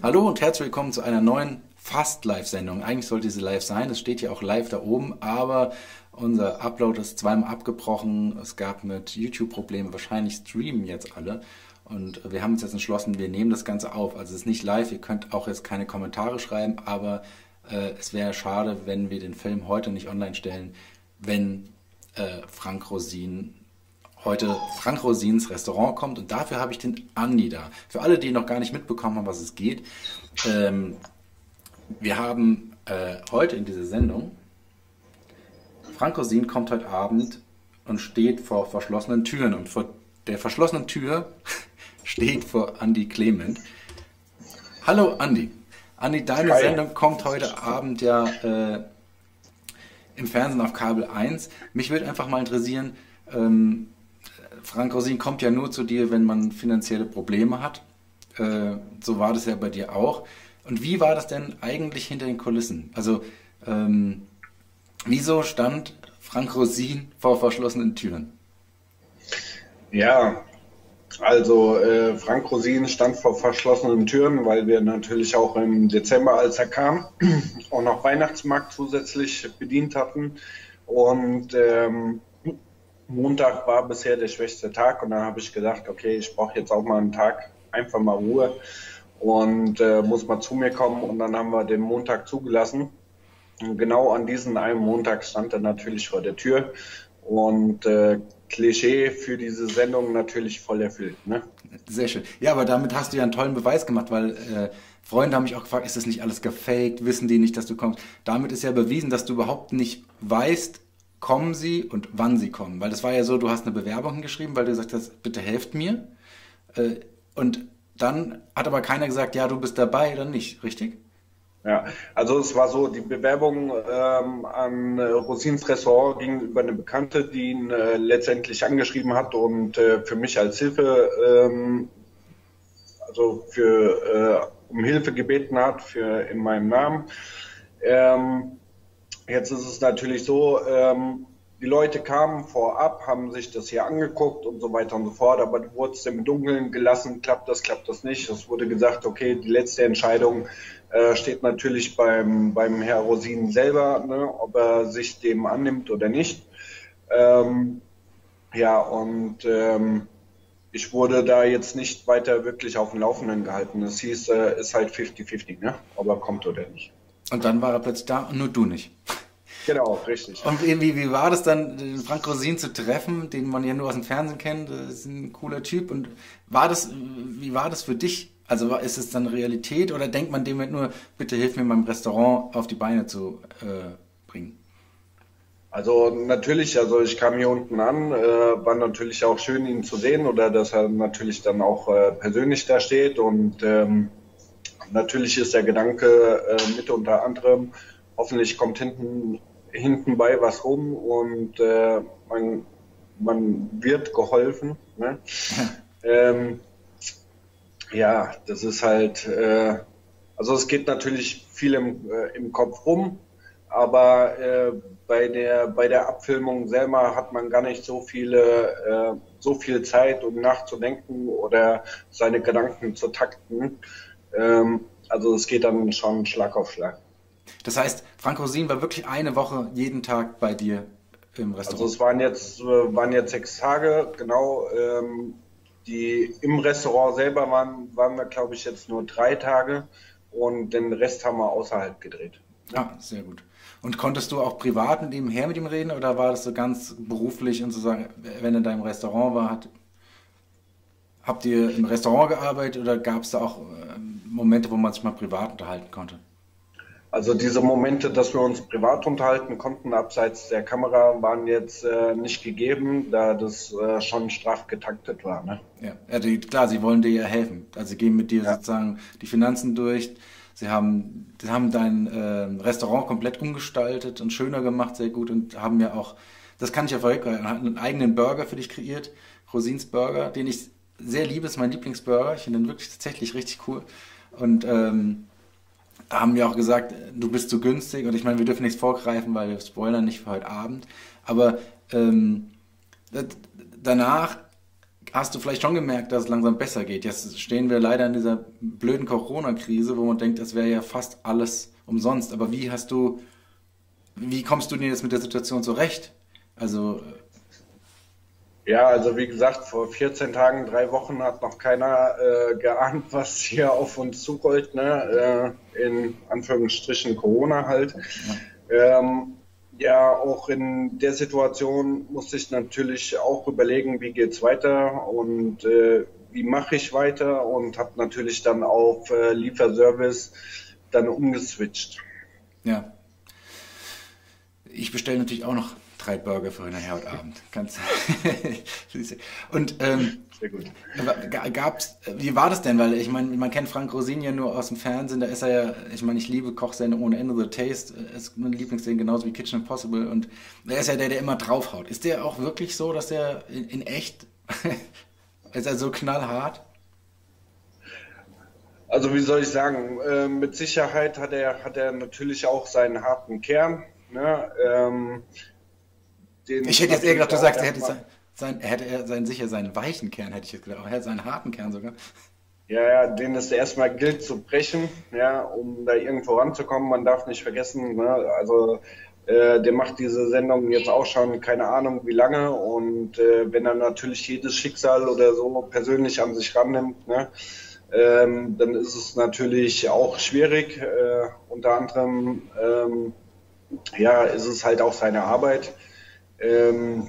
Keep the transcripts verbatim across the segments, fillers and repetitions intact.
Hallo und herzlich willkommen zu einer neuen Fast-Live-Sendung. Eigentlich sollte sie live sein, es steht ja auch live da oben, aber unser Upload ist zweimal abgebrochen. Es gab mit YouTube Probleme, wahrscheinlich streamen jetzt alle. Und wir haben uns jetzt entschlossen, wir nehmen das Ganze auf. Also es ist nicht live, ihr könnt auch jetzt keine Kommentare schreiben, aber äh, es wäre schade, wenn wir den Film heute nicht online stellen, wenn äh, Frank Rosin heute Frank Rosins Restaurant kommt, und dafür habe ich den Andi da. Für alle, die noch gar nicht mitbekommen haben, was es geht. Ähm, wir haben äh, heute in dieser Sendung, Frank Rosin kommt heute Abend und steht vor verschlossenen Türen, und vor der verschlossenen Tür steht vor Andi Clement. Hallo Andi. Andi, deine Hi. Sendung kommt heute Abend ja äh, im Fernsehen auf Kabel eins. Mich würde einfach mal interessieren, ähm, Frank Rosin kommt ja nur zu dir, wenn man finanzielle Probleme hat. Äh, so war das ja bei dir auch. Und wie war das denn eigentlich hinter den Kulissen? Also, ähm, wieso stand Frank Rosin vor verschlossenen Türen? Ja, also äh, Frank Rosin stand vor verschlossenen Türen, weil wir natürlich auch im Dezember, als er kam, auch noch Weihnachtsmarkt zusätzlich bedient hatten. Und ähm, Montag war bisher der schwächste Tag, und dann habe ich gedacht, okay, ich brauche jetzt auch mal einen Tag, einfach mal Ruhe und äh, muss mal zu mir kommen, und dann haben wir den Montag zugelassen. Und genau an diesem einen Montag stand er natürlich vor der Tür, und äh, Klischee für diese Sendung natürlich voll erfüllt, ne? Sehr schön. Ja, aber damit hast du ja einen tollen Beweis gemacht, weil äh, Freunde haben mich auch gefragt, ist das nicht alles gefaked? Wissen die nicht, dass du kommst? Damit ist ja bewiesen, dass du überhaupt nicht weißt, kommen sie und wann sie kommen. Weil das war ja so, du hast eine Bewerbung geschrieben, weil du gesagt hast, bitte helft mir. Äh, und dann hat aber keiner gesagt, ja, du bist dabei oder nicht, richtig? Ja, also es war so, die Bewerbung ähm, an äh, Rosins Restaurant ging über eine Bekannte, die ihn äh, letztendlich angeschrieben hat und äh, für mich als Hilfe, ähm, also für äh, um Hilfe gebeten hat für in meinem Namen. Ähm, Jetzt ist es natürlich so, ähm, die Leute kamen vorab, haben sich das hier angeguckt und so weiter und so fort, aber du wurdest im Dunkeln gelassen, klappt das, klappt das nicht. Es wurde gesagt, okay, die letzte Entscheidung äh, steht natürlich beim, beim Herr Rosin selber, ne, ob er sich dem annimmt oder nicht. Ähm, ja, und ähm, ich wurde da jetzt nicht weiter wirklich auf dem Laufenden gehalten. Es hieß, äh, ist halt fünfzig fünfzig, ne, ob er kommt oder nicht. Und dann war er plötzlich da und nur du nicht. Genau, richtig. Und wie, wie war das dann, den Frank Rosin zu treffen, den man ja nur aus dem Fernsehen kennt? Das ist ein cooler Typ. Und war das, wie war das für dich? Also war- ist es dann Realität, oder denkt man dem halt nur, bitte hilf mir, mein Restaurant auf die Beine zu äh, bringen? Also natürlich, also ich kam hier unten an, äh, war natürlich auch schön, ihn zu sehen, oder dass er natürlich dann auch äh, persönlich da steht, und ähm, natürlich ist der Gedanke äh, mit unter anderem, hoffentlich kommt hinten, hinten bei was rum, und äh, man, man wird geholfen, ne? Ähm, ja, das ist halt, äh, also es geht natürlich viel im, äh, im Kopf rum, aber äh, bei der, bei der Abfilmung selber hat man gar nicht so viele, äh, so viel Zeit, um nachzudenken oder seine Gedanken zu takten. Ähm, also es geht dann schon Schlag auf Schlag. Das heißt, Frank Rosin war wirklich eine Woche jeden Tag bei dir im Also Restaurant. es waren jetzt, äh, waren jetzt sechs Tage, genau. Ähm, die im Restaurant selber waren, waren wir, glaube ich, jetzt nur drei Tage, und den Rest haben wir außerhalb gedreht. Ah, sehr gut. Und konntest du auch privat nebenher mit ihm reden, oder war das so ganz beruflich und sozusagen, wenn er da im Restaurant war, hat, habt ihr im Restaurant gearbeitet, oder gab es da auch äh, Momente, wo man sich mal privat unterhalten konnte? Also diese Momente, dass wir uns privat unterhalten konnten, abseits der Kamera, waren jetzt äh, nicht gegeben, da das äh, schon straff getaktet war, ne? Ja, ja die, klar, sie wollen dir ja helfen. Also sie gehen mit dir Ja. sozusagen die Finanzen durch. Sie haben, sie haben dein äh, Restaurant komplett umgestaltet und schöner gemacht, sehr gut, und haben ja auch, das kann ich ja verrückt, einen eigenen Burger für dich kreiert, Rosins Burger, den ich sehr liebe, ist mein Lieblingsburger. Ich finde den wirklich tatsächlich richtig cool. Und ähm, da haben wir auch gesagt, du bist zu günstig, und ich meine, wir dürfen nichts vorgreifen, weil wir spoilern nicht für heute Abend. Aber ähm, d- danach hast du vielleicht schon gemerkt, dass es langsam besser geht. Jetzt stehen wir leider in dieser blöden Corona-Krise, wo man denkt, es wäre ja fast alles umsonst. Aber wie hast du, wie kommst du denn jetzt mit der Situation zurecht? Also, Ja, also wie gesagt, vor vierzehn Tagen, drei Wochen hat noch keiner äh, geahnt, was hier auf uns zurollt, ne? Äh, in Anführungsstrichen Corona halt. ja, Ähm, ja, auch in der Situation musste ich natürlich auch überlegen, wie geht's weiter und äh, wie mache ich weiter und habe natürlich dann auf äh, Lieferservice dann umgeswitcht. ja. Ich bestelle natürlich auch noch drei Burger für nachher heute Abend. Kannst Und ähm, Sehr gut. ga- gab's, wie war das denn? Weil ich meine, man kennt Frank Rosin ja nur aus dem Fernsehen, da ist er ja, ich meine, ich liebe Kochsendungen ohne Ende, The Taste äh, ist meine Lieblingsserie, genauso wie Kitchen Impossible und er ist ja der, der immer draufhaut. Ist der auch wirklich so, dass der in, in echt, ist er so knallhart? Also wie soll ich sagen, äh, mit Sicherheit hat er, hat er natürlich auch seinen harten Kern, ne? Ähm, den Ich es hätte jetzt eher natürlich gedacht, du auch sagst, er hätte erstmal. sein, sein, er hätte er seinen, sicher seinen weichen Kern, hätte ich jetzt gedacht, aber er hätte seinen harten Kern sogar. Ja, ja, den es erstmal gilt zu brechen, ja, um da irgendwo ranzukommen. Man darf nicht vergessen, ne, also äh, der macht diese Sendung jetzt auch schon keine Ahnung wie lange und äh, wenn er natürlich jedes Schicksal oder so persönlich an sich rannimmt, ne, ähm, dann ist es natürlich auch schwierig. Äh, unter anderem, ähm, ja, ist es halt auch seine Arbeit. Ähm,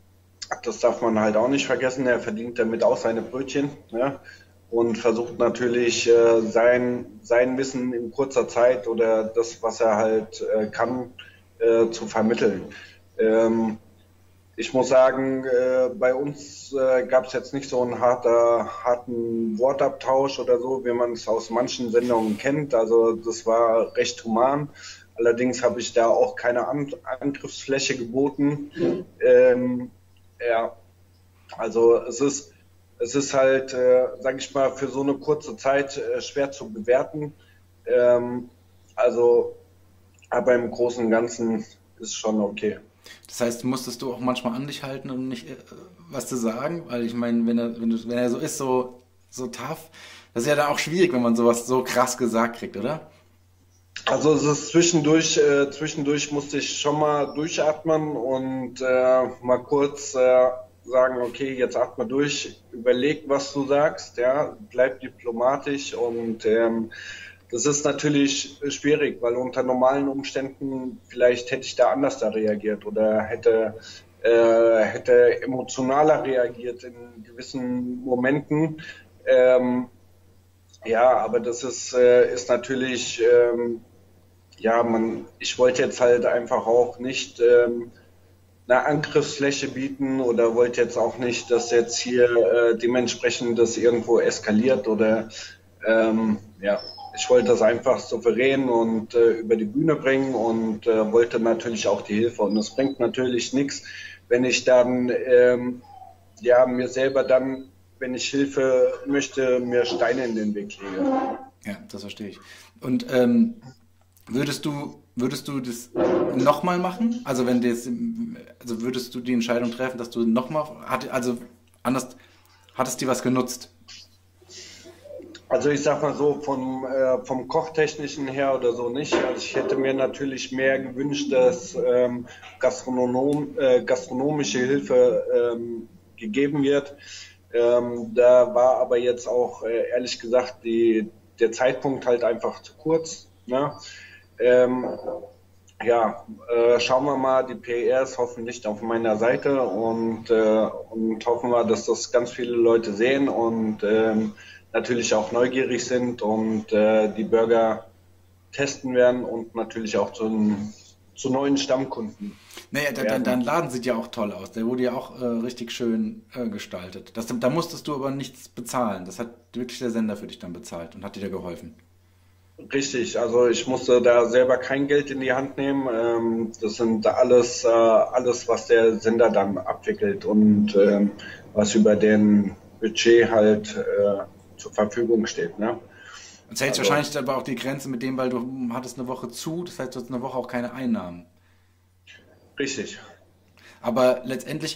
Das darf man halt auch nicht vergessen. Er verdient damit auch seine Brötchen, ne? Und versucht natürlich äh, sein, sein Wissen in kurzer Zeit oder das, was er halt äh, kann, äh, zu vermitteln. Ähm, Ich muss sagen, äh, bei uns äh, gab es jetzt nicht so einen harter, harten Wortabtausch oder so, wie man es aus manchen Sendungen kennt. Also das war recht human. Allerdings habe ich da auch keine An Angriffsfläche geboten. Ähm, ja, also es ist, es ist halt, äh, sage ich mal, für so eine kurze Zeit äh, schwer zu bewerten. Ähm, also, aber im Großen und Ganzen ist schon okay. Das heißt, musstest du auch manchmal an dich halten, um nicht äh, was zu sagen? Weil ich meine, wenn er, wenn, du, wenn er so ist, so, so tough, das ist ja dann auch schwierig, wenn man sowas so krass gesagt kriegt, oder? Also es ist zwischendurch, äh, zwischendurch musste ich schon mal durchatmen und äh, mal kurz äh, sagen, okay, jetzt atme durch, überleg, was du sagst, ja, bleib diplomatisch und ähm, das ist natürlich schwierig, weil unter normalen Umständen vielleicht hätte ich da anders da reagiert oder hätte äh, hätte emotionaler reagiert in gewissen Momenten. Ähm, ja, aber das ist, äh, ist natürlich ähm, ja, man, ich wollte jetzt halt einfach auch nicht ähm, eine Angriffsfläche bieten oder wollte jetzt auch nicht, dass jetzt hier äh, dementsprechend das irgendwo eskaliert oder ähm, ja, ich wollte das einfach souverän und äh, über die Bühne bringen und äh, wollte natürlich auch die Hilfe. Und es bringt natürlich nichts, wenn ich dann ähm, ja mir selber dann, wenn ich Hilfe möchte, mir Steine in den Weg lege. Ja, das verstehe ich. Und ähm, würdest du, würdest du das nochmal machen? Also wenn du jetzt, also würdest du die Entscheidung treffen, dass du nochmal, also anders, hat es dir was genutzt? Also ich sag mal so, vom, äh, vom Kochtechnischen her oder so nicht. Also ich hätte mir natürlich mehr gewünscht, dass ähm, Gastronom, äh, gastronomische Hilfe ähm, gegeben wird. Ähm, da war aber jetzt auch äh, ehrlich gesagt die, der Zeitpunkt halt einfach zu kurz. Ne? Ähm, ja, äh, schauen wir mal, die P R ist hoffentlich auf meiner Seite und, äh, und hoffen wir, dass das ganz viele Leute sehen und ähm, natürlich auch neugierig sind und äh, die Burger testen werden und natürlich auch zu, zu neuen Stammkunden Naja, de- de- dein werden. Laden sieht ja auch toll aus. Der wurde ja auch äh, richtig schön äh, gestaltet. Das, da musstest du aber nichts bezahlen. Das hat wirklich der Sender für dich dann bezahlt und hat dir da geholfen. Richtig, also ich musste da selber kein Geld in die Hand nehmen. Ähm, das sind alles, äh, alles, was der Sender dann abwickelt und ähm, was über den Budget halt äh, zur Verfügung steht. Ne? Und hältst Also wahrscheinlich aber auch die Grenze mit dem, weil du hm, hattest eine Woche zu, das heißt, du hattest eine Woche auch keine Einnahmen. richtig. Aber letztendlich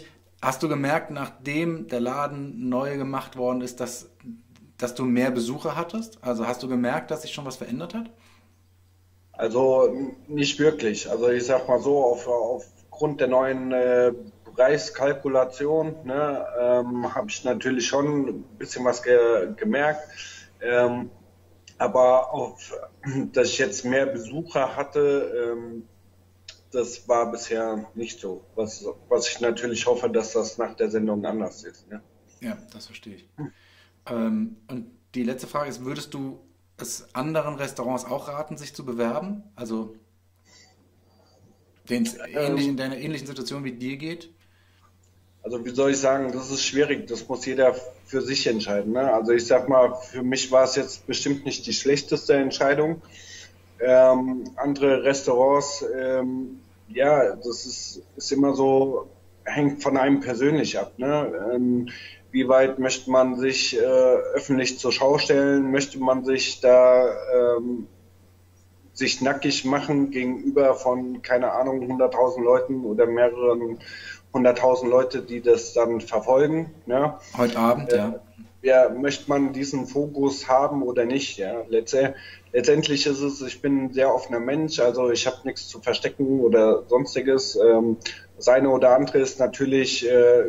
Hast du gemerkt, nachdem der Laden neu gemacht worden ist, dass, dass du mehr Besucher hattest? Also hast du gemerkt, dass sich schon was verändert hat? Also n- nicht wirklich. Also ich sag mal so, auf, aufgrund der neuen äh, Preiskalkulation, ne, ähm, habe ich natürlich schon ein bisschen was ge gemerkt. Ähm, aber auf, dass ich jetzt mehr Besucher hatte, ähm, das war bisher nicht so. Was, was ich natürlich hoffe, dass das nach der Sendung anders ist. Ne? Ja, das verstehe ich. Ähm, und die letzte Frage ist, würdest du es anderen Restaurants auch raten, sich zu bewerben? Also denen es ähnlich in Ähm, deiner ähnlichen Situation wie dir geht? Also wie soll ich sagen, das ist schwierig, das muss jeder für sich entscheiden. Ne? Also ich sag mal, für mich war es jetzt bestimmt nicht die schlechteste Entscheidung. Ähm, andere Restaurants, ähm, ja, das ist, ist immer so, hängt von einem persönlich ab. Ne? Ähm, wie weit möchte man sich äh, öffentlich zur Schau stellen? Möchte man sich da ähm, sich nackig machen gegenüber von, keine Ahnung, hunderttausend Leuten oder mehreren hunderttausend Leute, die das dann verfolgen. Ne? Heute Abend, Äh, ja. ja, möchte man diesen Fokus haben oder nicht? Ja, Letze- letztendlich ist es, ich bin ein sehr offener Mensch, also ich habe nichts zu verstecken oder sonstiges. Ähm, das eine oder andere ist natürlich äh,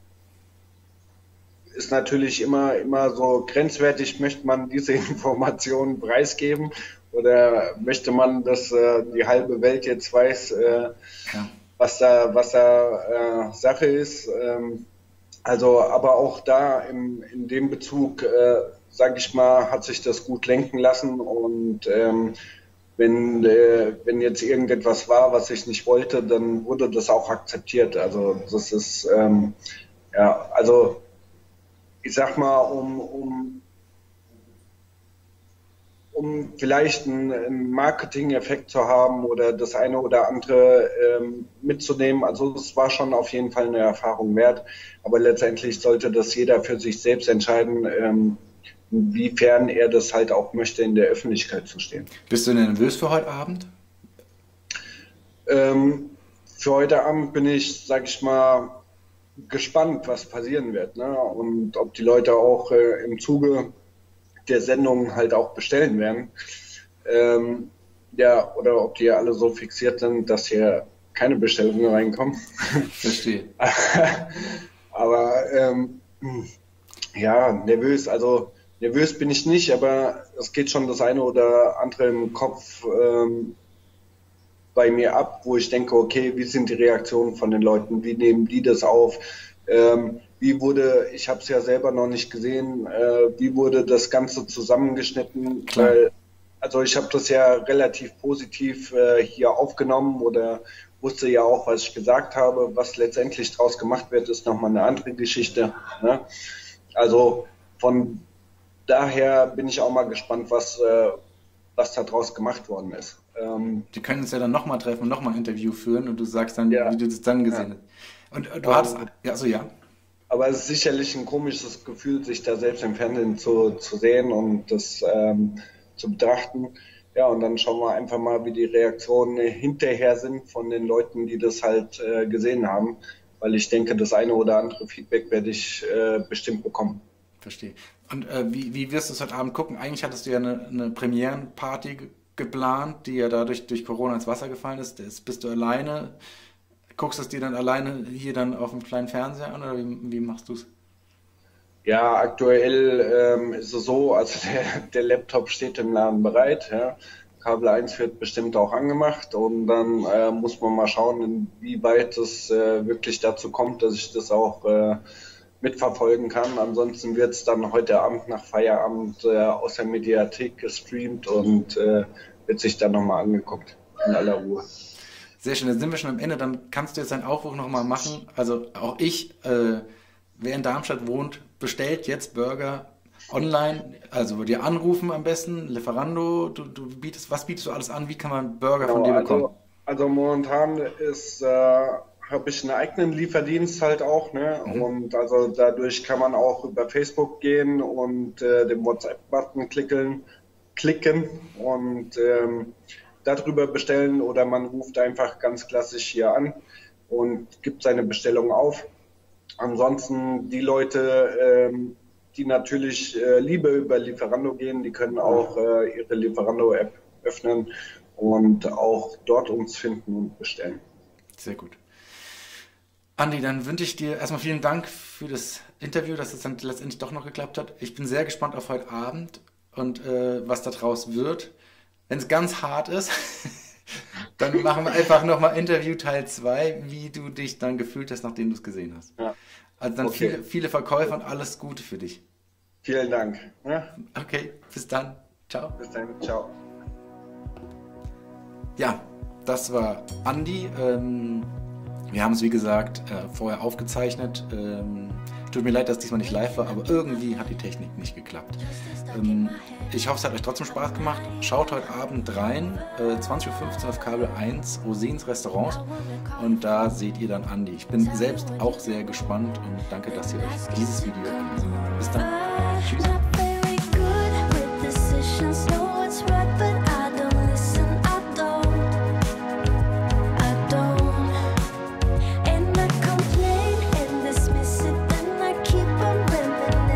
ist natürlich immer, immer so grenzwertig, möchte man diese Informationen preisgeben oder möchte man, dass äh, die halbe Welt jetzt weiß, äh, Ja. was da, was da äh, Sache ist. Ähm, also, aber auch da im, in dem Bezug, äh, sage ich mal, hat sich das gut lenken lassen und ähm, wenn, äh, wenn jetzt irgendetwas war, was ich nicht wollte, dann wurde das auch akzeptiert. Also das ist ähm, ja, also ich sag mal, um, um, um vielleicht einen, einen Marketing-Effekt zu haben oder das eine oder andere ähm, mitzunehmen. Also es war schon auf jeden Fall eine Erfahrung wert. Aber letztendlich sollte das jeder für sich selbst entscheiden, ähm, inwiefern er das halt auch möchte, in der Öffentlichkeit zu stehen. Bist du nervös für heute Abend? Ähm, für heute Abend bin ich, sag ich mal, gespannt, was passieren wird, ne? Und ob die Leute auch äh, im Zuge der Sendung halt auch bestellen werden. Ähm, ja, oder ob die alle so fixiert sind, dass hier keine Bestellungen reinkommen. Verstehe. Aber ähm, ja, nervös, also nervös bin ich nicht, aber es geht schon das eine oder andere im Kopf ähm, bei mir ab, wo ich denke, okay, wie sind die Reaktionen von den Leuten, wie nehmen die das auf, ähm, wie wurde, ich habe es ja selber noch nicht gesehen, äh, wie wurde das Ganze zusammengeschnitten, Klar. weil, also ich habe das ja relativ positiv äh, hier aufgenommen oder wusste ja auch, was ich gesagt habe, was letztendlich draus gemacht wird, ist nochmal eine andere Geschichte. Ne? Also von daher bin ich auch mal gespannt, was, äh, was da draus gemacht worden ist. Ähm, Die können uns ja dann nochmal treffen und nochmal ein Interview führen und du sagst dann, wie ja, du das dann ja. gesehen hast. Und äh, du hattest, Und, ja, so ja, aber es ist sicherlich ein komisches Gefühl, sich da selbst im Fernsehen zu, zu sehen und das ähm, zu betrachten. Ja, und dann schauen wir einfach mal, wie die Reaktionen hinterher sind von den Leuten, die das halt äh, gesehen haben. Weil ich denke, das eine oder andere Feedback werde ich äh, bestimmt bekommen. verstehe. Und äh, wie, wie wirst du es heute Abend gucken? Eigentlich hattest du ja eine, eine Premierenparty ge- geplant, die ja dadurch durch Corona ins Wasser gefallen ist. Jetzt bist du alleine. Guckst du es dir dann alleine hier dann auf dem kleinen Fernseher an oder wie, wie machst du es? Ja, aktuell ähm, ist es so, also der, der Laptop steht im Laden bereit. Ja. Kabel eins wird bestimmt auch angemacht und dann äh, muss man mal schauen, inwieweit es äh, wirklich dazu kommt, dass ich das auch äh, mitverfolgen kann. Ansonsten wird es dann heute Abend nach Feierabend äh, aus der Mediathek gestreamt und äh, wird sich dann nochmal angeguckt in aller Ruhe. Sehr schön, dann sind wir schon am Ende. Dann kannst du jetzt deinen Aufruf nochmal machen. Also auch ich, äh, wer in Darmstadt wohnt, bestellt jetzt Burger online. Also dir anrufen am besten, Lieferando. Du, du bietest, was bietest du alles an? Wie kann man Burger von Genau, dir bekommen? also, also momentan ist, äh, habe ich einen eigenen Lieferdienst halt auch, ne? Mhm. Und also dadurch kann man auch über Facebook gehen und äh, den WhatsApp-Button klicken, klicken und ähm, darüber bestellen oder man ruft einfach ganz klassisch hier an und gibt seine Bestellung auf. ansonsten die Leute, ähm, die natürlich äh, Liebe über Lieferando gehen, die können auch äh, ihre Lieferando-App öffnen und auch dort uns finden und bestellen. Sehr gut. Andi, dann wünsche ich dir erstmal vielen Dank für das Interview, dass es dann letztendlich doch noch geklappt hat. Ich bin sehr gespannt auf heute Abend und äh, was da draus wird. Wenn es ganz hart ist, dann machen wir einfach nochmal Interview Teil zwei, wie du dich dann gefühlt hast, nachdem du es gesehen hast. Ja. Also dann Okay. viele, viele Verkäufe und alles Gute für dich. Vielen Dank. Ja, Okay, bis dann. Ciao. bis dann. Ciao. Ja, das war Andi. Ähm, wir haben es, wie gesagt, äh, vorher aufgezeichnet. Ähm, tut mir leid, dass diesmal nicht live war, aber irgendwie hat die Technik nicht geklappt. Ähm, ich hoffe, es hat euch trotzdem Spaß gemacht. Schaut heute Abend rein, äh, zwanzig Uhr fünfzehn auf Kabel eins, Rosins Restaurants. Und da seht ihr dann Andi. Ich bin selbst auch sehr gespannt und danke, dass ihr euch dieses Video angesehen habt. Bis dann. Tschüss.